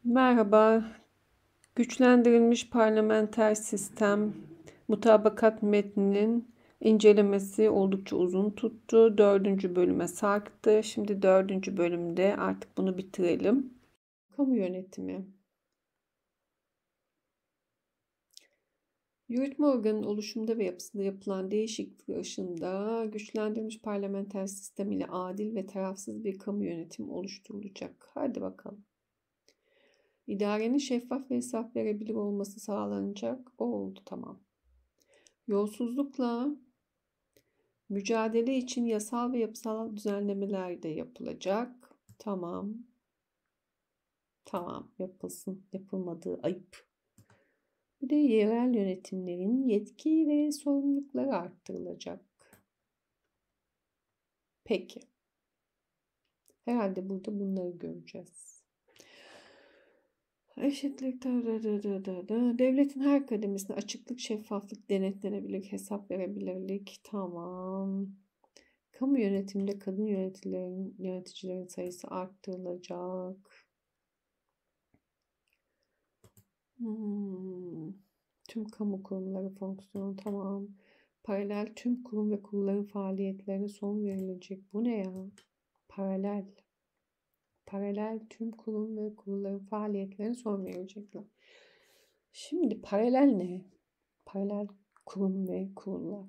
Merhaba, güçlendirilmiş parlamenter sistem mutabakat metninin incelemesi oldukça uzun tuttu. 4. bölüme sarktı. Şimdi 4. bölümde artık bunu bitirelim. Kamu yönetimi. Yürütme organının oluşumda ve yapısında yapılan değişiklikler ışığında güçlendirilmiş parlamenter sistem ile adil ve tarafsız bir kamu yönetimi oluşturulacak. Hadi bakalım. İdarenin şeffaf ve hesap verebilir olması sağlanacak. O oldu, tamam. Yolsuzlukla mücadele için yasal ve yapısal düzenlemeler de yapılacak. Tamam. Tamam, yapılsın. Yapılmadığı ayıp. Bir de yerel yönetimlerin yetki ve sorumlulukları arttırılacak. Peki. Herhalde burada bunları göreceğiz. Eşitlik, devletin her kademesine açıklık, şeffaflık, denetlenebilir, hesap verebilirlik. Tamam. Kamu yönetiminde kadın yöneticilerin sayısı arttırılacak. Tüm kamu kurumları fonksiyonu, tamam. Paralel tüm kurum ve kurulların faaliyetlerine son verilecek. Bu ne ya? Paralel. Paralel tüm kurum ve kurulların faaliyetlerine son verecekler. Şimdi paralel ne? Paralel kurum ve kurullar.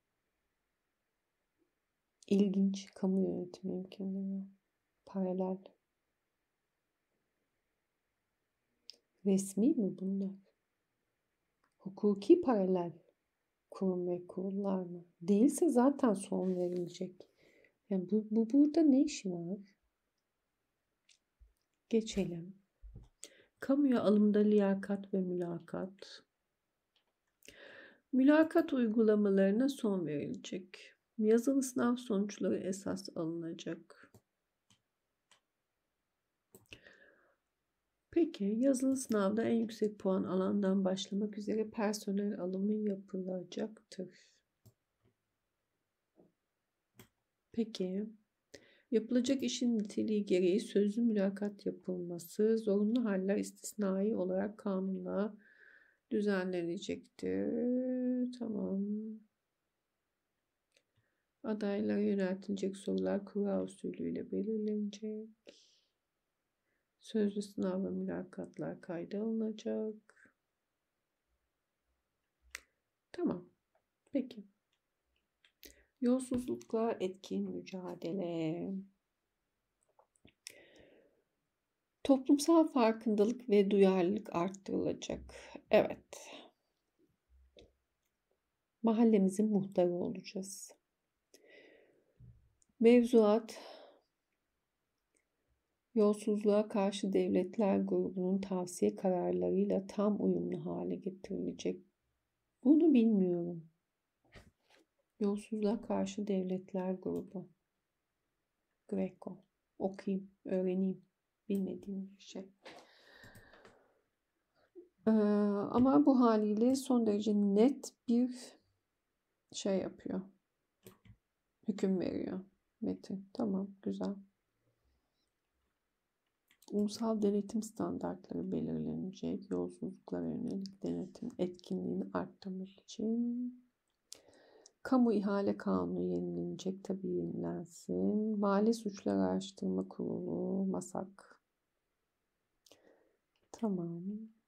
İlginç kamu yönetimi imkanları. Paralel. Resmi mi bunlar? Hukuki paralel kurum ve kurullar mı? Değilse zaten son verilecek. Yani bu burada ne işi var? Geçelim. Kamuya alımda liyakat ve mülakat. Mülakat uygulamalarına son verilecek. Yazılı sınav sonuçları esas alınacak. Peki, yazılı sınavda en yüksek puan alandan başlamak üzere personel alımı yapılacaktır. Peki, yapılacak işin niteliği gereği sözlü mülakat yapılması zorunlu haller istisnai olarak kanunla düzenlenecektir. Tamam. Adaylara yöneltilecek sorular kura usulüyle belirlenecek. Sözlü sınav ve mülakatlar kayda alınacak. Tamam. Peki. Yolsuzlukla etkin mücadele. Toplumsal farkındalık ve duyarlılık arttırılacak. Evet. Mahallemizin muhtarı olacağız. Mevzuat, yolsuzluğa karşı devletler grubunun tavsiye kararlarıyla tam uyumlu hale getirilecek. Bunu bilmiyorum. Yolsuzluğa karşı devletler grubu. Greco. Okuyayım, öğreneyim. Bilmediğim bir şey. Ama bu haliyle son derece net bir şey yapıyor. Hüküm veriyor metin. Tamam, güzel. Ulusal denetim standartları belirlenecek. Yolsuzluklara yönelik denetim etkinliğini arttırmak için. Kamu ihale kanunu yenilenecek. Tabii yenilensin. Mali Suçlar Araştırma Kurulu, MASAK. Tamam.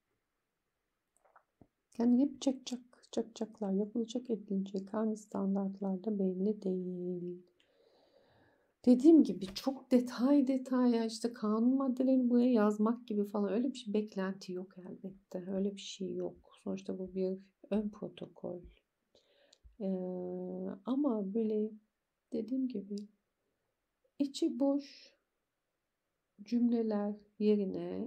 Yani hep çakacaklar. Yapılacak, edilecek. Hangi standartlarda belli değil. Dediğim gibi çok detay ya işte kanun maddelerini buraya yazmak gibi falan öyle bir şey, beklenti yok elbette. Öyle bir şey yok. Sonuçta bu bir ön protokol. Ama böyle dediğim gibi içi boş cümleler yerine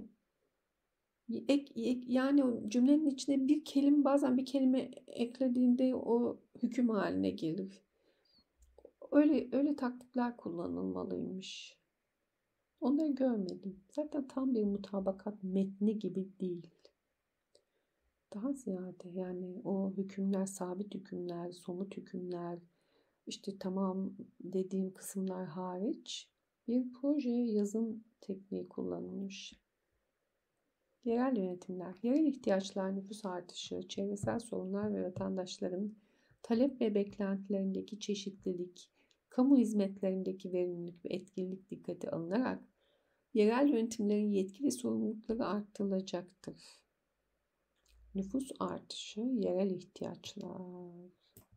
yani o cümlenin içine bir kelime, bazen bir kelime eklediğinde o hüküm haline gelir. Öyle taktikler kullanılmalıymış. Onları görmedim. Zaten tam bir mutabakat metni gibi değil. Daha ziyade yani o hükümler, sabit hükümler, somut hükümler, işte tamam dediğim kısımlar hariç bir proje yazım tekniği kullanılmış. Yerel yönetimler, yerel ihtiyaçlar, nüfus artışı, çevresel sorunlar ve vatandaşların talep ve beklentilerindeki çeşitlilik, kamu hizmetlerindeki verimlilik ve etkililik dikkate alınarak yerel yönetimlerin yetki ve sorumlulukları arttırılacaktır. Nüfus artışı, yerel ihtiyaçlar,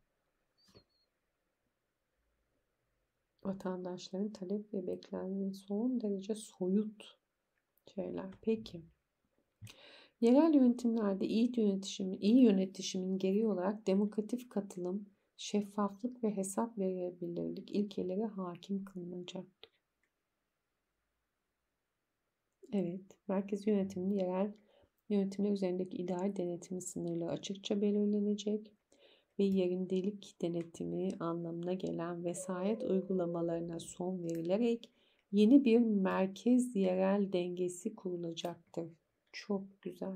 vatandaşların talep ve beklentileri son derece soyut şeyler. Peki. Yerel yönetimlerde iyi yönetişimin gereği olarak demokratik katılım, şeffaflık ve hesap verilebilirlik ilkeleri hakim kılınacaktır. Evet, merkez yönetiminin yerel yönetimler üzerindeki idari denetimi sınırları açıkça belirlenecek ve yerindelik denetimi anlamına gelen vesayet uygulamalarına son verilerek yeni bir merkez yerel dengesi kurulacaktır. Çok güzel.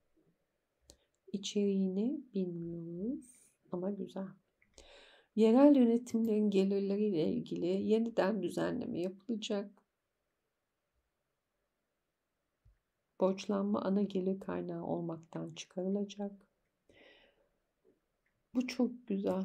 İçeriğini bilmiyoruz ama güzel. Yerel yönetimlerin gelirleriyle ilgili yeniden düzenleme yapılacak. Borçlanma ana gelir kaynağı olmaktan çıkarılacak. Bu çok güzel.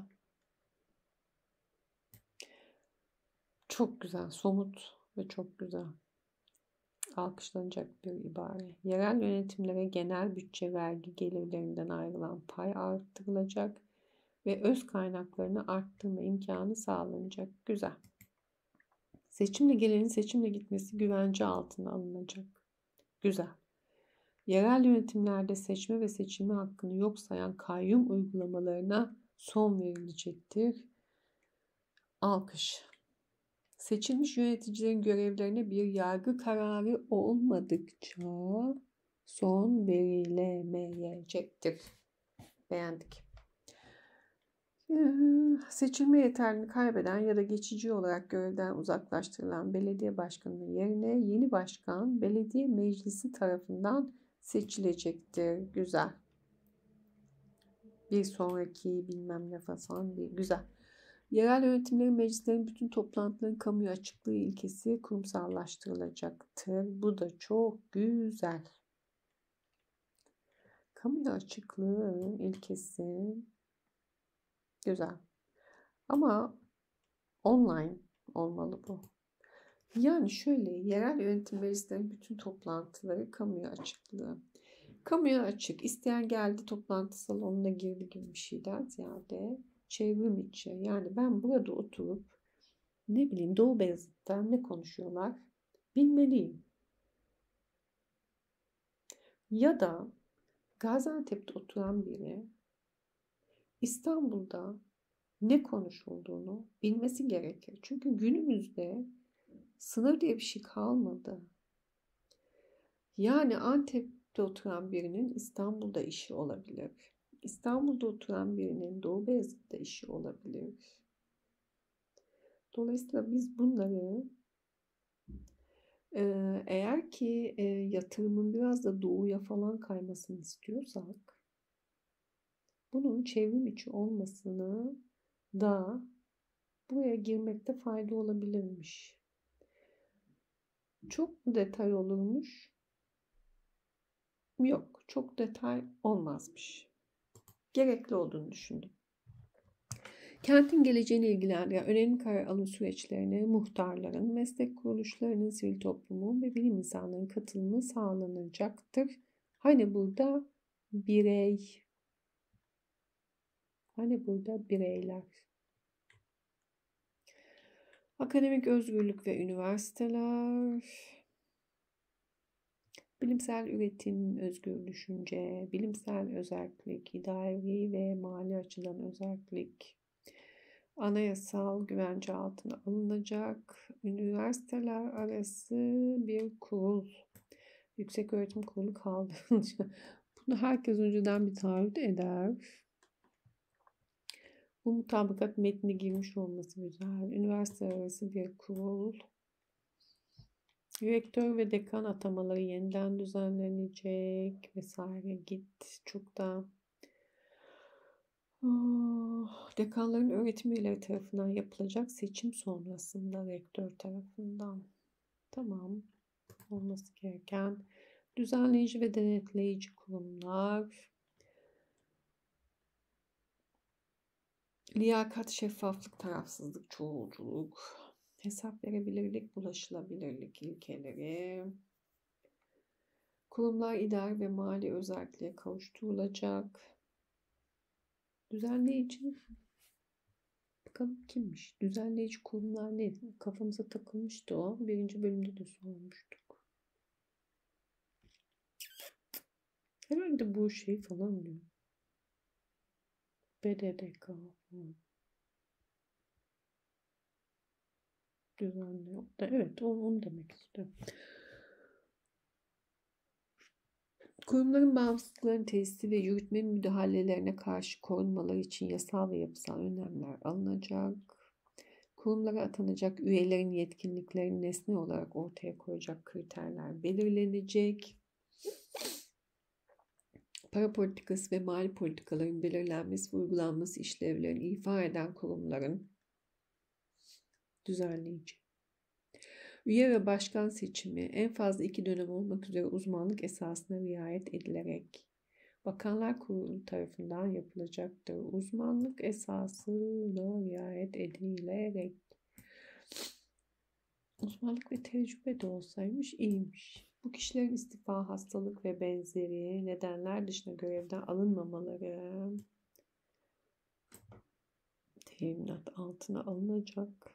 Çok güzel, somut ve çok güzel. Alkışlanacak bir ibare. Yerel yönetimlere genel bütçe vergi gelirlerinden ayrılan pay arttırılacak ve öz kaynaklarını arttırma imkanı sağlanacak. Güzel. Seçimle gelenin seçimle gitmesi güvence altına alınacak. Güzel. Yerel yönetimlerde seçme ve seçilme hakkını yok sayan kayyum uygulamalarına son verilecektir. Alkış. Seçilmiş yöneticilerin görevlerine bir yargı kararı olmadıkça son verilemeyecektir. Beğendik. Seçilme yeterliliğini kaybeden ya da geçici olarak görevden uzaklaştırılan belediye başkanının yerine yeni başkan belediye meclisi tarafından seçilecektir. Güzel. Bir sonraki bilmem ne falan bir güzel. Yerel yönetimlerin meclislerin bütün toplantıların kamuya açıklığı ilkesi kurumsallaştırılacaktır. Bu da çok güzel. Kamuya açıklığı ilkesi güzel. Ama online olmalı bu. Yani şöyle, yerel yönetim meclislerinin bütün toplantıları kamuya açıklığı. Kamuya açık, isteyen geldi toplantı salonuna girdi gibi bir şeyden ziyade çevrim içi. Yani ben burada oturup ne bileyim Doğu Beyazıt'ta ne konuşuyorlar bilmeliyim. Ya da Gaziantep'te oturan biri İstanbul'da ne konuşulduğunu bilmesi gerekir. Çünkü günümüzde sınır diye bir şey kalmadı. Yani Antep'te oturan birinin İstanbul'da işi olabilir. İstanbul'da oturan birinin Doğu Beyazıt'ta işi olabilir. Dolayısıyla biz bunları eğer ki yatırımın biraz da doğuya falan kaymasını istiyorsak bunun çevrim içi olmasını da buraya girmekte fayda olabilirmiş. Çok detay olurmuş. Yok, çok detay olmazmış. Gerekli olduğunu düşündüm. Kentin geleceğini ilgilendiren önemli karar alım süreçlerine muhtarların, meslek kuruluşlarının, sivil toplumun ve bilim insanlarının katılımı sağlanacaktır. Hani burada birey, hani burada bireyler. Akademik özgürlük ve üniversiteler, bilimsel üretim, özgür düşünce, bilimsel özerklik, idari ve mali açıdan özerklik, anayasal güvence altına alınacak üniversiteler arası bir kurul, yükseköğretim kurulu kaldırılacak. Bunu herkes önceden bir taahhüt eder. Bu mutabakat metnine girmiş olması güzel. Üniversite arası bir kurul. Rektör ve dekan atamaları yeniden düzenlenecek vesaire git. Çok da dekanların öğretim üyeleri tarafından yapılacak seçim sonrasında rektör tarafından. Tamam. Olması gereken Düzenleyici ve denetleyici kurumlar. Liyakat, şeffaflık, tarafsızlık, çoğulculuk, hesap verebilirlik, ulaşılabilirlik ilkeleri. Kurumlar idari ve mali özelliğe kavuşturulacak. Düzenleyici, bakalım kimmiş? Düzenleyici kurumlar ne? Kafamıza takılmıştı o. Birinci bölümde de sormuştuk. Herhalde bu şey falan diyor. BDDK falan. Düzenli. Evet, onu demek istiyorum. Kurumların bağımsızlıklarının tesisi ve yürütme müdahalelerine karşı korunmaları için yasal ve yapısal önlemler alınacak. Kurumlara atanacak üyelerin yetkinliklerini nesne olarak ortaya koyacak kriterler belirlenecek. Para politikası ve mali politikaların belirlenmesi ve uygulanması işlevlerini ifa eden kurumların düzenleyici. Üye ve başkan seçimi en fazla 2 dönem olmak üzere uzmanlık esasına riayet edilerek Bakanlar Kurulu tarafından yapılacaktır. Uzmanlık esasına riayet edilerek. Uzmanlık ve tecrübe de olsaymış iyiymiş. Bu kişilerin istifa, hastalık ve benzeri nedenler dışında görevden alınmamaları teminat altına alınacak.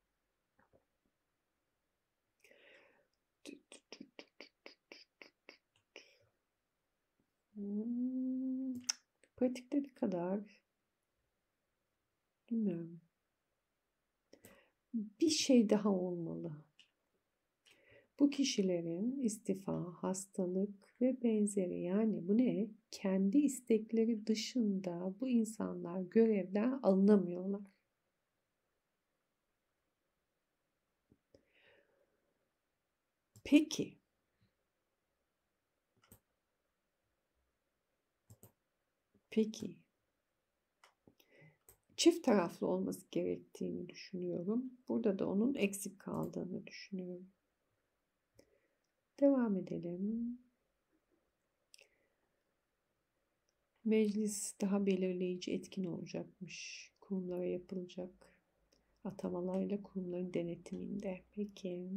Pratikte ne kadar bilmiyorum. Bir şey daha olmalı. Bu kişilerin istifa, hastalık ve benzeri, yani bu ne? Kendi istekleri dışında bu insanlar görevden alınamıyorlar. Peki çift taraflı olması gerektiğini düşünüyorum. Burada da onun eksik kaldığını düşünüyorum. Devam edelim. Meclis daha belirleyici, etkin olacakmış. Kurumlara yapılacak atamalarla kurumların denetiminde. Peki.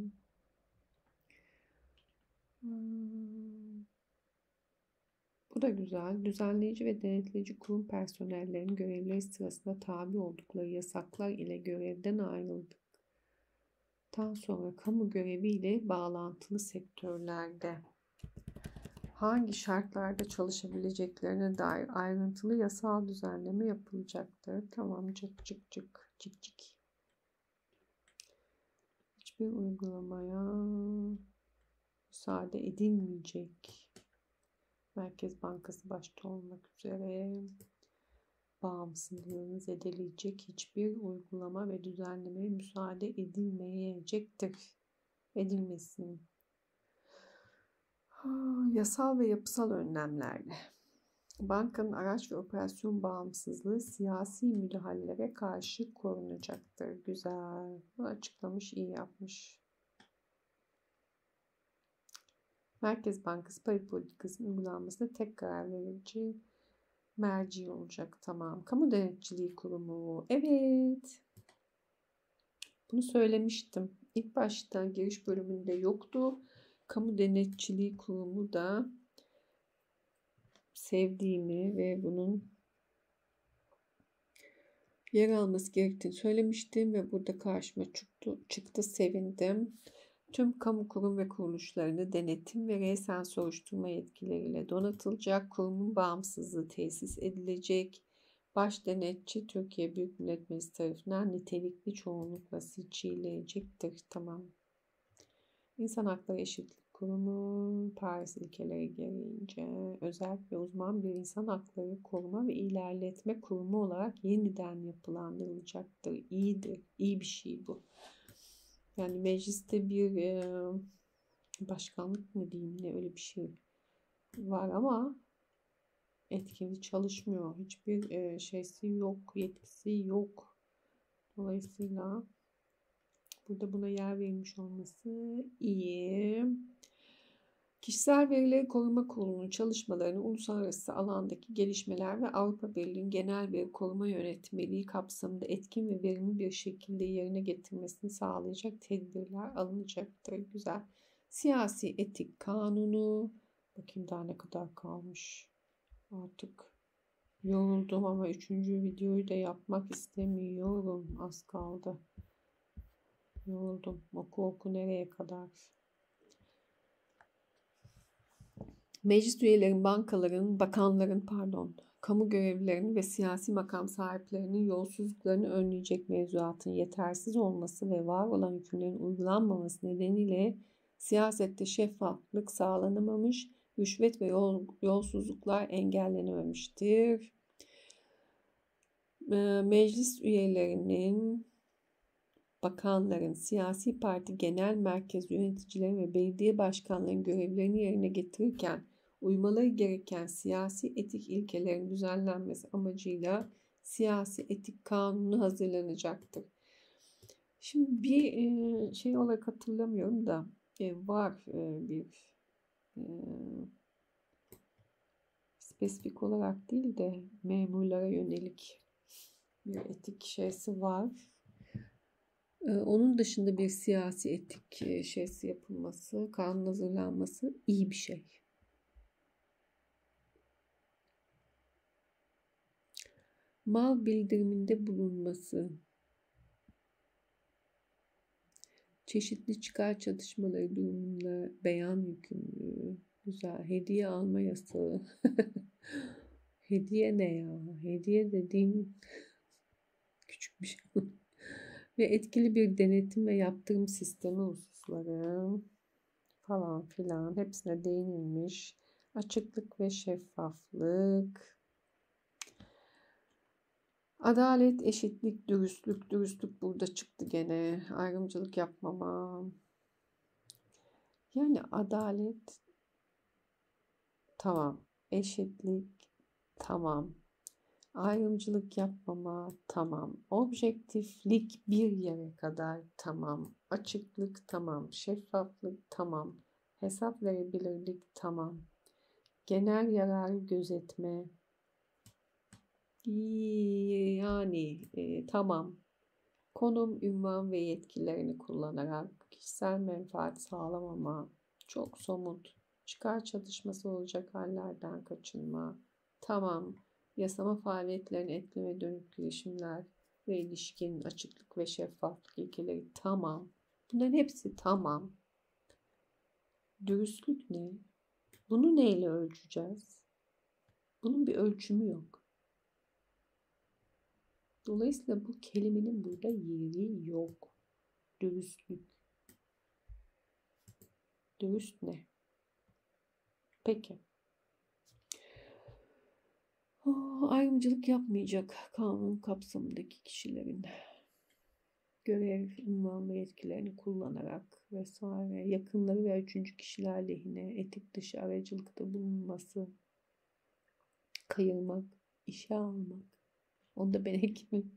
Bu da güzel. Düzenleyici ve denetleyici kurum personellerinin görevleri sırasında tabi oldukları yasaklar ile görevden ayrıldıktan sonra kamu göreviyle bağlantılı sektörlerde hangi şartlarda çalışabileceklerine dair ayrıntılı yasal düzenleme yapılacaktır. Tamam, cık cık cık cık cık. Hiçbir uygulamaya müsaade edilmeyecek. Merkez Bankası başta olmak üzere bağımsızlığını zedeleyecek hiçbir uygulama ve düzenlemeye müsaade edilmeyecektir. Edilmesin. Yasal ve yapısal önlemlerle bankanın araç ve operasyon bağımsızlığı siyasi müdahalelere karşı korunacaktır. Güzel. Bu açıklamış, iyi yapmış. Merkez Bankası para politikasının uygulanmasında tek karar verici merci olacak. Tamam. Kamu Denetçiliği Kurumu. Evet. Bunu söylemiştim. İlk başta giriş bölümünde yoktu. Kamu Denetçiliği Kurumu da sevdiğimi ve bunun yer alması gerektiğini söylemiştim ve burada karşıma çıktı, sevindim. Tüm kamu kurum ve kuruluşlarını denetim ve resen soruşturma yetkileriyle donatılacak, kurumun bağımsızlığı tesis edilecek. Baş denetçi Türkiye Büyük Millet Meclisi tarafından nitelikli çoğunlukla seçilecektir. Tamam. İnsan Hakları Eşitlik Kurumu, Paris ilkeleri gereğince özel ve uzman bir insan hakları koruma ve ilerletme kurumu olarak yeniden yapılandırılacaktır. İyidir. İyi bir şey bu. Yani mecliste bir başkanlık mı diyeyim, ne öyle bir şey var ama etkili çalışmıyor. Hiçbir şeysi yok, yetkisi yok. Dolayısıyla burada buna yer verilmiş olması iyi. Kişisel Verileri Koruma Kurulu'nun çalışmalarını uluslararası alandaki gelişmeler ve Avrupa Birliği'nin Genel Veri Koruma Yönetmeliği kapsamında etkin ve verimli bir şekilde yerine getirmesini sağlayacak tedbirler alınacaktır. Güzel. Siyasi Etik Kanunu. Bakayım daha ne kadar kalmış. Artık yoruldum ama 3. videoyu da yapmak istemiyorum. Az kaldı. Yoruldum. Oku nereye kadar? Meclis üyelerinin, bakanların, kamu görevlilerinin ve siyasi makam sahiplerinin yolsuzluklarını önleyecek mevzuatın yetersiz olması ve var olan hükümlerin uygulanmaması nedeniyle siyasette şeffaflık sağlanamamış, rüşvet ve yolsuzluklar engellenememiştir. Meclis üyelerinin, bakanların, siyasi parti genel merkez yöneticileri ve belediye başkanlarının görevlerini yerine getirirken uymaları gereken siyasi etik ilkelerin düzenlenmesi amacıyla siyasi etik kanunu hazırlanacaktır. Şimdi bir şey olarak hatırlamıyorum da var bir spesifik olarak değil de memurlara yönelik bir etik şeysi var. Onun dışında bir siyasi etik şeysi yapılması, kanun hazırlanması iyi bir şey. Mal bildiriminde bulunması, çeşitli çıkar çatışmaları durumunda beyan yükümlülüğü, güzel. Hediye alma yasağı. Hediye ne ya? Hediye dediğin küçük bir şey. Ve etkili bir denetim ve yaptırım sistemi hususları falan filan hepsine değinilmiş. Açıklık ve şeffaflık. Adalet, eşitlik, dürüstlük. Dürüstlük burada çıktı gene. Ayrımcılık yapmama. Yani adalet tamam. Eşitlik tamam. Ayrımcılık yapmama tamam. Objektiflik bir yere kadar tamam. Açıklık tamam. Şeffaflık tamam. Hesap verebilirlik tamam. Genel yararı gözetme. Yani tamam. Konum, ünvan ve yetkilerini kullanarak kişisel menfaat sağlamama, çok somut, çıkar çatışması olacak hallerden kaçınma, tamam. Yasama faaliyetlerini etkileme dönük girişimler ve ilişkin açıklık ve şeffaflık ilkeleri tamam. Bunların hepsi tamam. Dürüstlük ne? Bunu neyle ölçeceğiz? Bunun bir ölçümü yok. Dolayısıyla bu kelimenin burada yeri yok. Dürüstlük. Dürüst ne? Peki. Ayrımcılık yapmayacak kanun kapsamındaki kişilerin görev, ünvan ve yetkilerini kullanarak vesaire yakınları ve üçüncü kişiler lehine etik dışı aracılıkta bulunması, kayırmak, işe almak. Onda ben hekimim.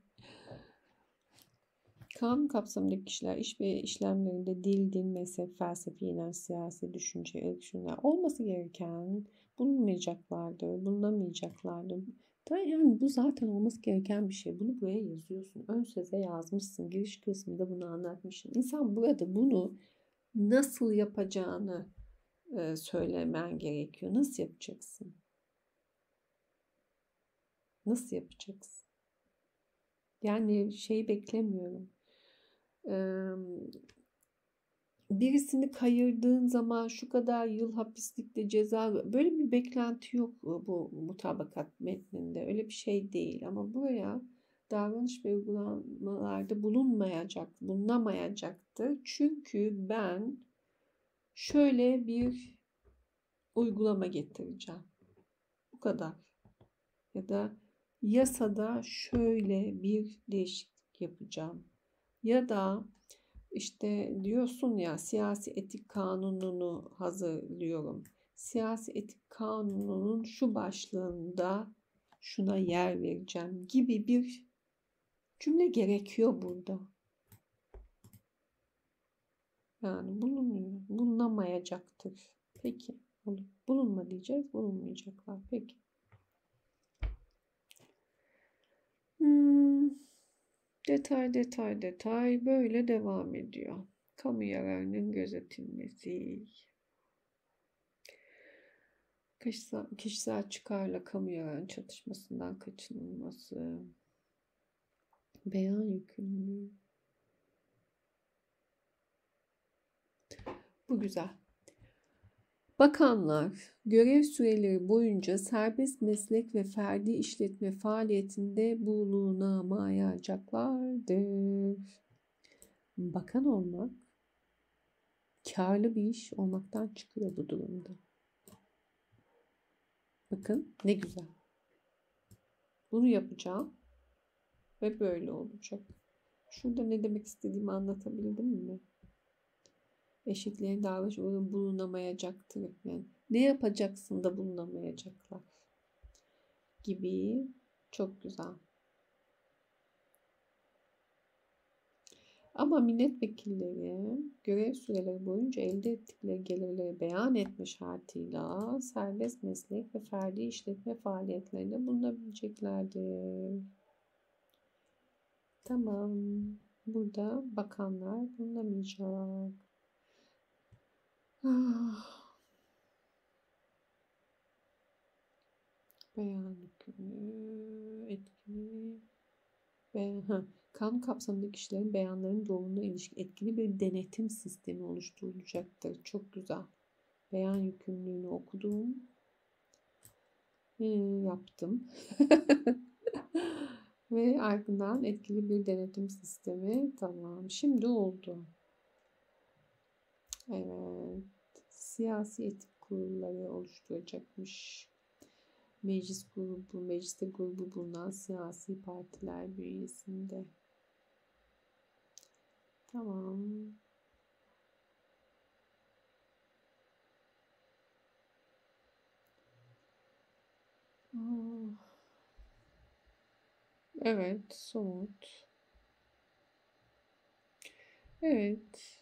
Kanun kapsamındaki kişiler iş ve işlemlerinde dil, din, mezhep, felsefe, inanç, siyasi, düşünce, ırk, şunlar olması gereken bulunmayacaklardır, bulunamayacaklardır. Yani bu zaten olması gereken bir şey. Bunu buraya yazıyorsun. Ön söze yazmışsın. Giriş kısmında bunu anlatmışsın. İnsan burada bunu nasıl yapacağını söylemen gerekiyor. Nasıl yapacaksın? Nasıl yapacaksın? Yani şeyi beklemiyorum. Birisini kayırdığın zaman şu kadar yıl hapislikte ceza, böyle bir beklenti yok bu mutabakat metninde. Öyle bir şey değil ama buraya davranış ve uygulamalarda bulunamayacaktır. Çünkü ben şöyle bir uygulama getireceğim. Bu kadar. Ya da yasada şöyle bir değişiklik yapacağım. Ya da İşte diyorsun ya siyasi etik kanununu hazırlıyorum. Siyasi etik kanununun şu başlığında şuna yer vereceğim gibi bir cümle gerekiyor burada. Yani bulunamayacaktır. Peki. Bulunma diyeceğiz. Bulunmayacaklar. Peki. Detay böyle devam ediyor. Kamu yararının gözetilmesi. Kişisel çıkarla kamu yararının çatışmasından kaçınılması. Beyan yükümlülüğü. Bu güzel. Bakanlar görev süreleri boyunca serbest meslek ve ferdi işletme faaliyetinde bulunamayacaklardır. Bakan olmak karlı bir iş olmaktan çıkıyor bu durumda. Bakın ne güzel. Bunu yapacağım ve böyle olacak. Şurada ne demek istediğimi anlatabildim mi? Eşitliğin davranış bulunamayacaktır. Yani ne yapacaksın da bulunamayacaklar gibi. Çok güzel. Ama milletvekilleri görev süreleri boyunca elde ettikleri gelirleri beyan etme şartıyla serbest meslek ve ferdi işletme faaliyetlerinde bulunabileceklerdir. Tamam. Burada bakanlar bulunamayacak. Beyan hükmü etkili. Kanun kapsamındaki kişilerin beyanlarının doğruluğuna ilişkin etkili bir denetim sistemi oluşturulacaktır. Çok güzel. Beyan yükümlülüğünü okudum. Yaptım. Ve ardından etkili bir denetim sistemi. Tamam. Şimdi oldu. Evet. Siyasi etik kurulları oluşturacakmış. Mecliste grubu bulunan siyasi partiler bünyesinde. Tamam. Evet, somut. Evet.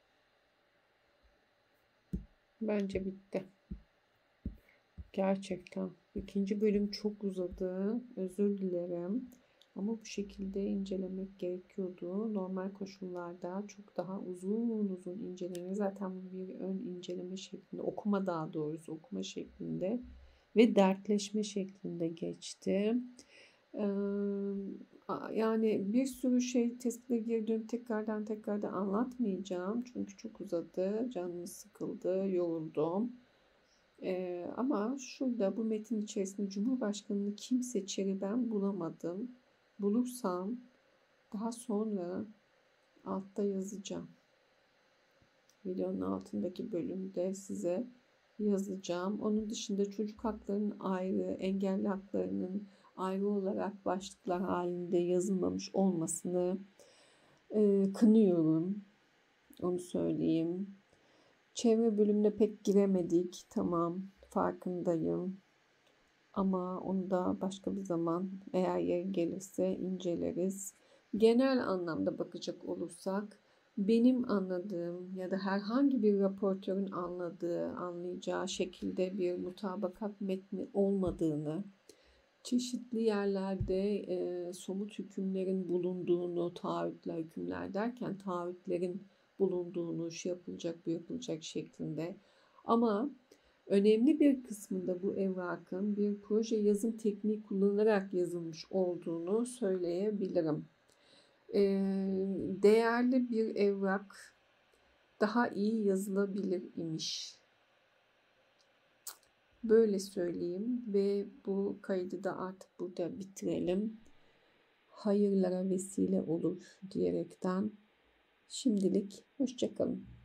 Bence bitti. Gerçekten. İkinci bölüm çok uzadı. Özür dilerim. Ama bu şekilde incelemek gerekiyordu. Normal koşullarda çok daha uzun inceleme. Zaten bu bir ön inceleme şeklinde, okuma daha doğrusu okuma şeklinde ve dertleşme şeklinde geçti. Yani bir sürü şey tespite geri dönüp tekrardan anlatmayacağım. Çünkü çok uzadı. Canım sıkıldı, yoruldum. Ama şurada bu metin içerisinde Cumhurbaşkanı'nı kim seçeri ben bulamadım. Bulursam daha sonra altta yazacağım. Videonun altındaki bölümde size yazacağım. Onun dışında çocuk haklarının ayrı, engelli haklarının ayrı olarak başlıklar halinde yazılmamış olmasını kınıyorum. Onu söyleyeyim. Çevre bölümüne pek giremedik. Tamam, farkındayım. Ama onu da başka bir zaman eğer yer gelirse inceleriz. Genel anlamda bakacak olursak benim anladığım ya da herhangi bir raportörün anlayacağı şekilde bir mutabakat metni olmadığını, çeşitli yerlerde somut hükümlerin bulunduğunu, taahhütler, hükümler derken taahhütlerin bulunduğunu, şu yapılacak, bu yapılacak şeklinde. Ama önemli bir kısmında bu evrakın bir proje yazım tekniği kullanılarak yazılmış olduğunu söyleyebilirim. Değerli bir evrak daha iyi yazılabilir imiş. Böyle söyleyeyim ve bu kaydı da artık burada bitirelim. Hayırlara vesile olur diyerekten şimdilik hoşça kalın.